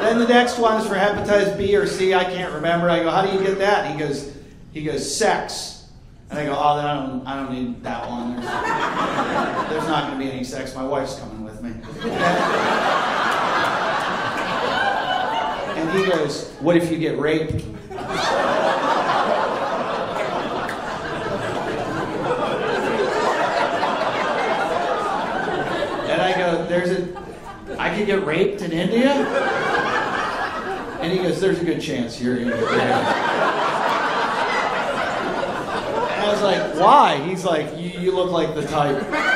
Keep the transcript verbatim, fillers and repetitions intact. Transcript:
Then the next one is for hepatitis B or C. I can't remember. I go, how do you get that? He goes, he goes, sex. And I go, oh, then I don't, I don't need that one. There's, there's not going to be any sex. My wife's coming with me. And he goes, what if you get raped? And I go, there's a, I could get raped in India? And he goes, there's a good chance you're going to get raped. And I was like, why? He's like, you, you look like the type.